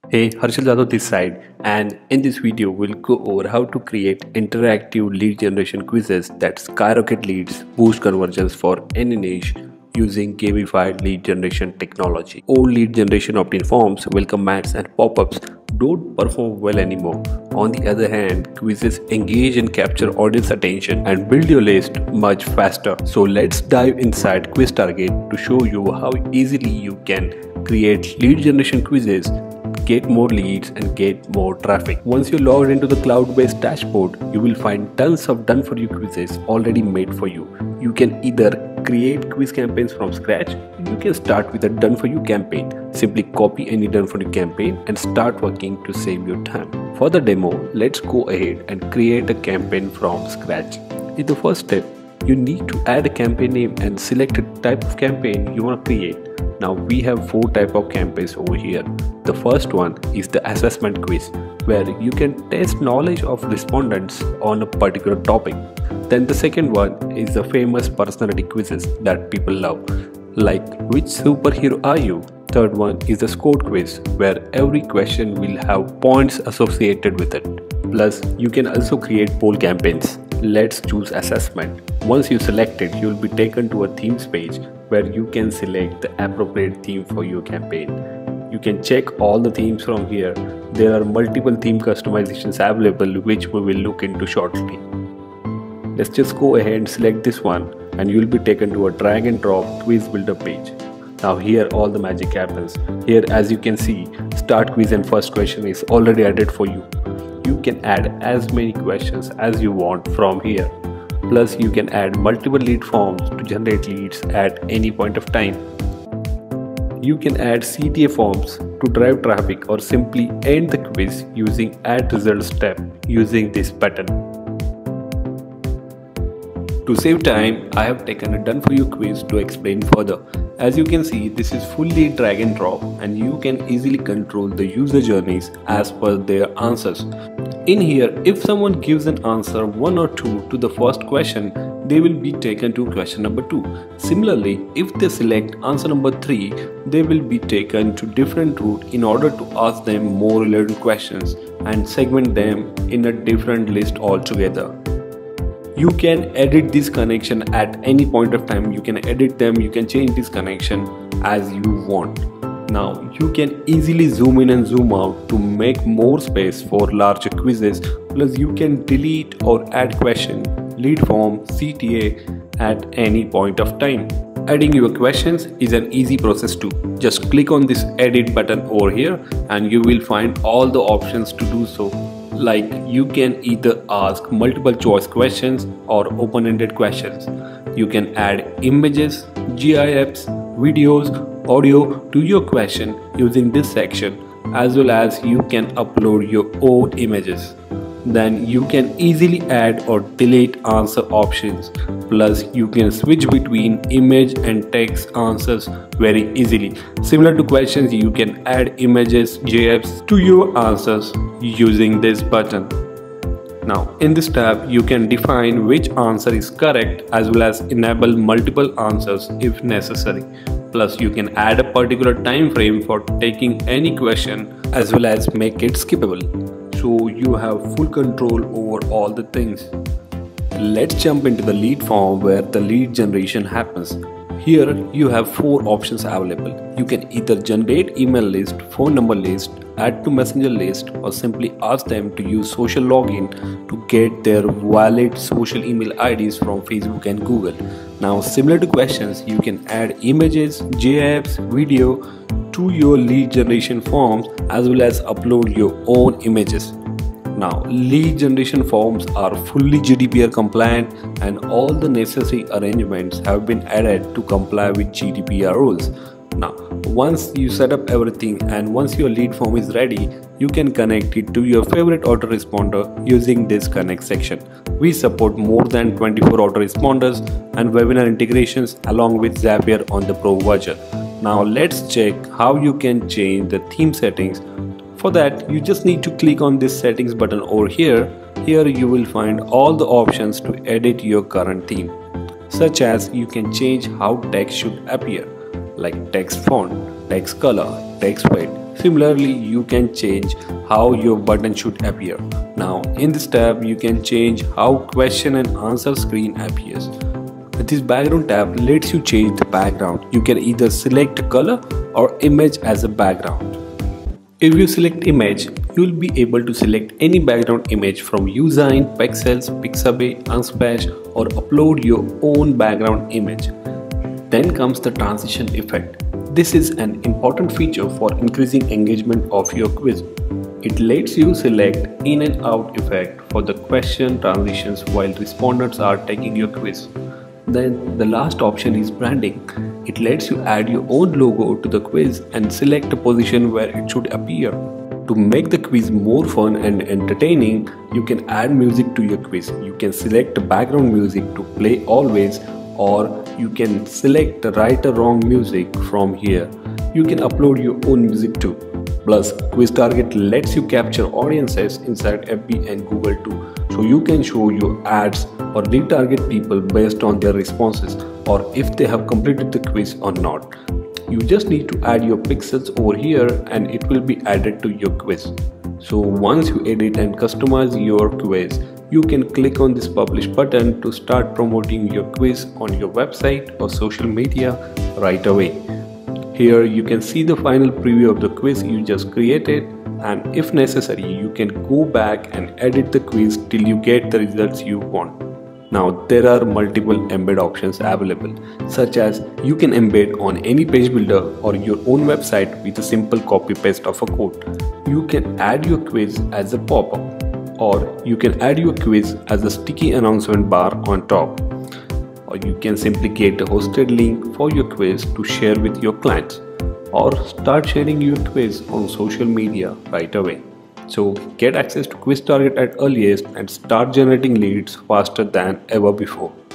Hey, Harshal Jadhav this side, and in this video we'll go over how to create interactive lead generation quizzes that skyrocket leads, boost conversions for any niche using gamified lead generation technology. Old lead generation opt-in forms, welcome mats and pop-ups don't perform well anymore. On the other hand, quizzes engage and capture audience attention and build your list much faster. So let's dive inside Quiz Target to show you how easily you can create lead generation quizzes, get more leads and get more traffic. Once you're logged into the cloud-based dashboard, you will find tons of done-for-you quizzes already made for you. You can either create quiz campaigns from scratch, you can start with a done-for-you campaign. Simply copy any done-for-you campaign and start working to save your time. For the demo, let's go ahead and create a campaign from scratch. In the first step, you need to add a campaign name and select a type of campaign you want to create. Now we have 4 types of campaigns over here. The first one is the assessment quiz, where you can test knowledge of respondents on a particular topic. Then the second one is the famous personality quizzes that people love, like which superhero are you? Third one is the score quiz, where every question will have points associated with it. Plus, you can also create poll campaigns. Let's choose assessment. Once you select it, you will be taken to a themes page where you can select the appropriate theme for your campaign. You can check all the themes from here. There are multiple theme customizations available, which we will look into shortly. Let's just go ahead and select this one and you will be taken to a drag and drop quiz builder page. Now here all the magic happens. Here, as you can see, start quiz and first question is already added for you. You can add as many questions as you want from here. Plus, you can add multiple lead forms to generate leads at any point of time. You can add CTA forms to drive traffic or simply end the quiz using add results tab using this button. To save time, I have taken a done for you quiz to explain further. As you can see, this is fully drag and drop and you can easily control the user journeys as per their answers. In here, if someone gives an answer 1 or 2 to the first question, they will be taken to question number 2. Similarly, if they select answer number 3, they will be taken to different route in order to ask them more relevant questions and segment them in a different list altogether. You can edit this connection at any point of time. You can edit them, you can change this connection as you want. Now you can easily zoom in and zoom out to make more space for larger quizzes. Plus you can delete or add question, lead form, CTA at any point of time. Adding your questions is an easy process too. Just click on this edit button over here and you will find all the options to do so. Like you can either ask multiple choice questions or open-ended questions. You can add images, GIFs, videos, audio to your question using this section, as well as you can upload your own images. Then you can easily add or delete answer options. Plus you can switch between image and text answers very easily. Similar to questions, you can add images, GIFs to your answers using this button. Now in this tab you can define which answer is correct as well as enable multiple answers if necessary. Plus you can add a particular time frame for taking any question as well as make it skippable. So you have full control over all the things. Let's jump into the lead form where the lead generation happens. Here you have 4 options available. You can either generate email list, phone number list, add to messenger list, or simply ask them to use social login to get their valid social email IDs from Facebook and Google. Now similar to questions, you can add images, GIFs, video to your lead generation forms as well as upload your own images. Now lead generation forms are fully GDPR compliant and all the necessary arrangements have been added to comply with GDPR rules. Now once you set up everything and once your lead form is ready, you can connect it to your favorite autoresponder using this connect section. We support more than 24 autoresponders and webinar integrations along with Zapier on the Pro version. Now let's check how you can change the theme settings. For that, you just need to click on this settings button over here. Here you will find all the options to edit your current theme, such as you can change how text should appear, like text font, text color, text weight, Similarly, you can change how your button should appear. Now, in this tab, you can change how question and answer screen appears. This background tab lets you change the background. You can either select color or image as a background. If you select image, you will be able to select any background image from Usein, Pexels, Pixabay, Unsplash, or upload your own background image. Then comes the transition effect. This is an important feature for increasing engagement of your quiz. It lets you select in and out effect for the question transitions while respondents are taking your quiz. Then the last option is branding. It lets you add your own logo to the quiz and select a position where it should appear. To make the quiz more fun and entertaining, you can add music to your quiz. You can select the background music to play always, or you can select the right or wrong music from here. You can upload your own music too. Plus, QuizTarget lets you capture audiences inside FB and Google too, so you can show your ads or retarget people based on their responses or if they have completed the quiz or not. You just need to add your pixels over here and it will be added to your quiz. So once you edit and customize your quiz, you can click on this publish button to start promoting your quiz on your website or social media right away. Here you can see the final preview of the quiz you just created, and if necessary you can go back and edit the quiz till you get the results you want. Now there are multiple embed options available, such as you can embed on any page builder or your own website with a simple copy paste of a code. You can add your quiz as a pop-up, or you can add your quiz as a sticky announcement bar on top, or you can simply get a hosted link for your quiz to share with your clients, or start sharing your quiz on social media right away. So get access to QuizTarget at earliest and start generating leads faster than ever before.